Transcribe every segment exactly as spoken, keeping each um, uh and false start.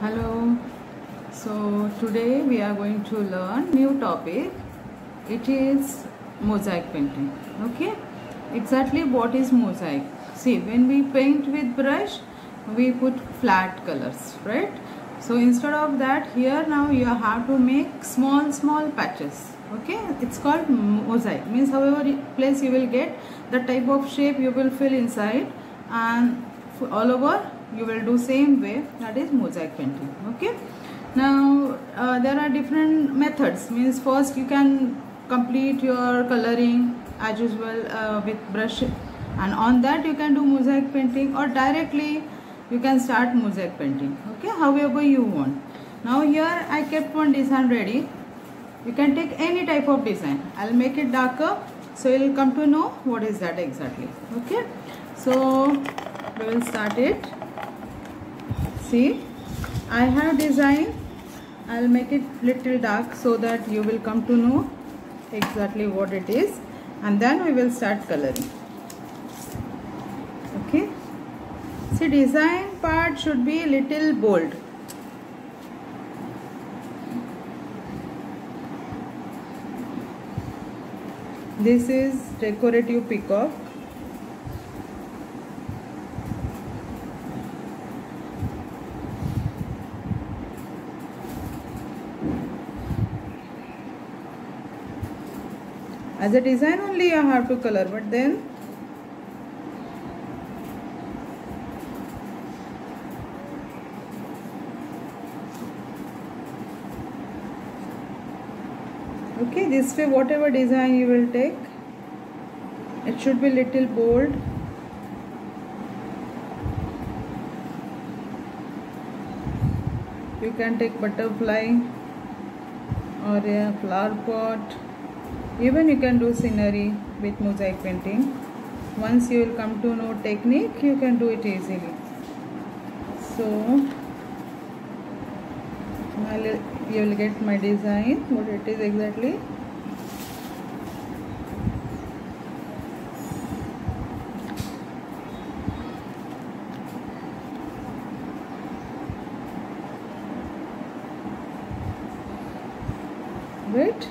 Hello. So today we are going to learn new topic. It is mosaic painting. Okay. Exactly what is mosaic? See, when we paint with brush, we put flat colors, right? So instead of that, here now you have to make small small patches. Okay. It's called mosaic. Means however place you will get, the type of shape you will fill inside, and all over you will do same way. That is mosaic painting. Okay. Now uh, there are different methods. Means first you can complete your coloring as usual uh, with brush, and on that you can do mosaic painting, or directly you can start mosaic painting. Okay, however you want. Now here I kept one design ready. You can take any type of design. I'll make it darker, so you'll come to know what is that exactly. Okay, so we will start it. See, I have design. I'll make it little dark so that you will come to know exactly what it is, and then we will start coloring. Okay. See, design part should be little bold. This is decorative peacock. As a design only I have to color, but then okay, this way whatever design you will take, it should be little bold. You can take butterfly or a flower pot. Even you can do scenery with mosaic painting. Once you will come to know technique, you can do it easily. So now you will get my design, what it is exactly. Right?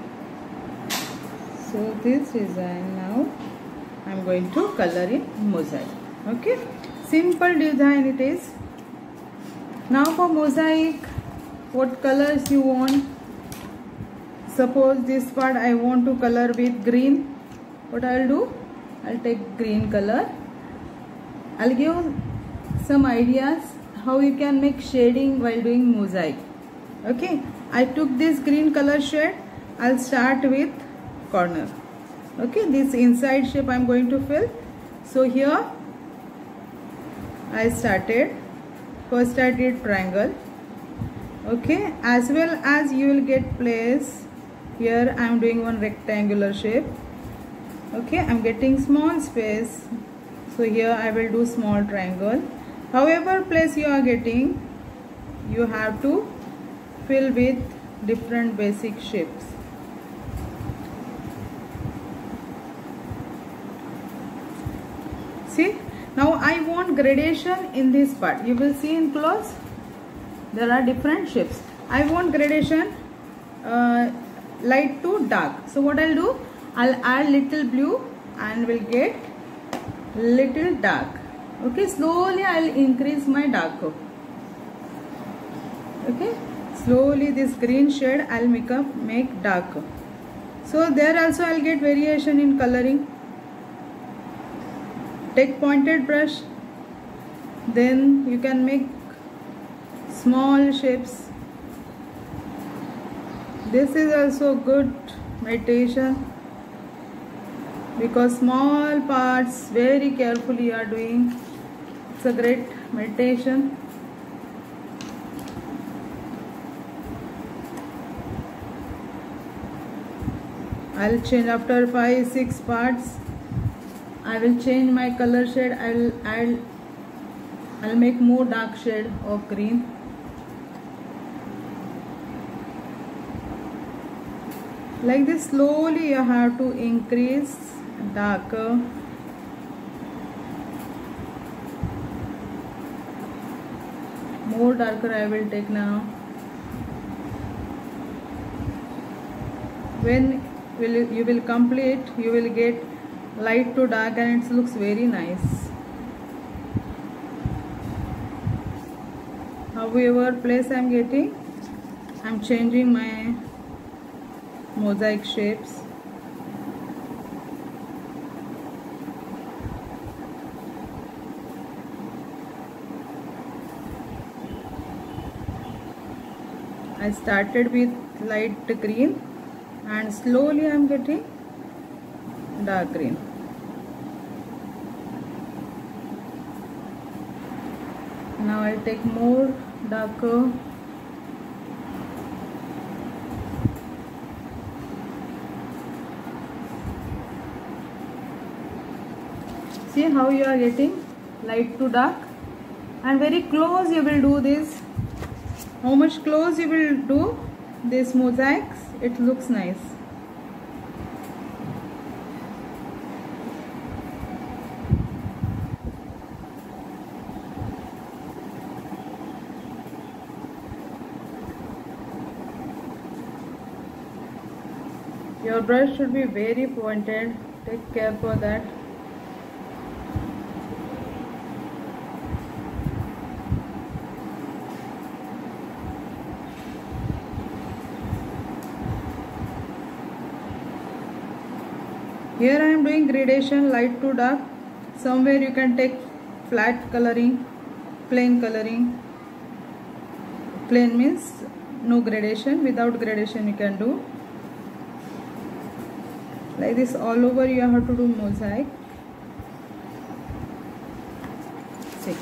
So this design now I am going to color in mosaic. Okay, simple design it is. Now for mosaic, what colors you want? Suppose this part I want to color with green. What I'll do? I'll take green color. I'll give some ideas how you can make shading while doing mosaic. Okay, I took this green color shade. I'll start with corner. Okay, this inside shape I am going to fill. So here I started. First I did triangle. Okay, as well as you will get place. Here I am doing one rectangular shape. Okay, I am getting small space. So here I will do small triangle. However place you are getting, you have to fill with different basic shapes. See, now I want gradation in this part. You will see in close, there are different shapes. I want gradation uh, light to dark. So what I'll do, I'll add little blue and will get little dark. Okay, slowly I'll increase my darker. Okay, slowly this green shade I'll make up make darker. So there also I'll get variation in coloring. Take pointed brush, then you can make small shapes. This is also good meditation, because small parts very carefully you are doing. It's a great meditation. I'll change after five six parts. I will change my color shade. I'll I'll I'll make more dark shade of green. Like this, slowly you have to increase darker. more darker I will take now. When will you, you will complete, you will get light to dark and it looks very nice. However place I am getting, I am changing my mosaic shapes. I started with light green and slowly I am getting dark green. Now I'll take more darker. See how you are getting light to dark, and very close you will do this. How much close you will do this mosaics, it looks nice. Your brush should be very pointed, take care for that. Here I am doing gradation, light to dark. Somewhere you can take flat coloring, plain coloring. Plain means no gradation, without gradation you can do. Like this all over you have to do mosaic. See.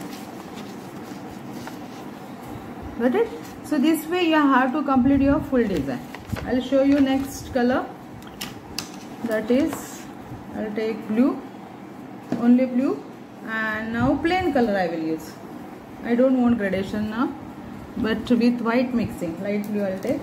Got it? So this way you have to complete your full design. I will show you next color. That is, I will take blue, only blue, and now plain color I will use. I don't want gradation now, but with white mixing, light blue I will take.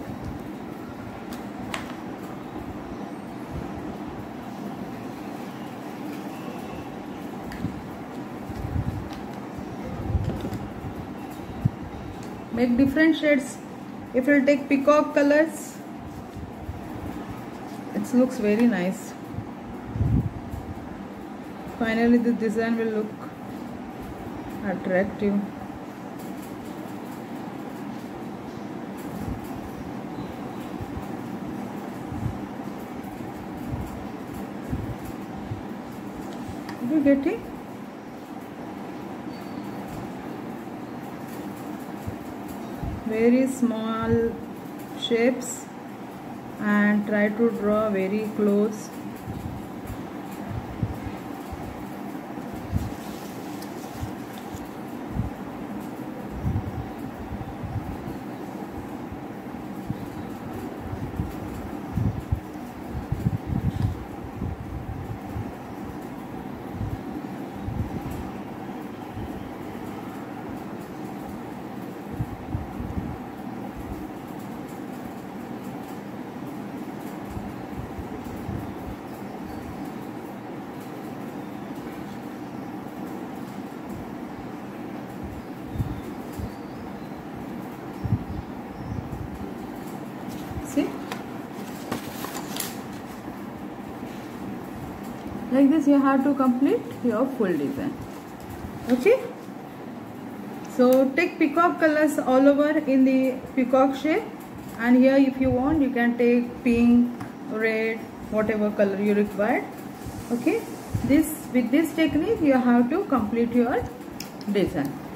Make different shades. If you take peacock colors, it looks very nice. Finally the design will look attractive. Did you get it? Very small shapes and try to draw very close. See? Like this you have to complete your full design. Okay? So take peacock colors all over in the peacock shape, and here if you want you can take pink, red, whatever color you require. Okay? This with this technique you have to complete your design.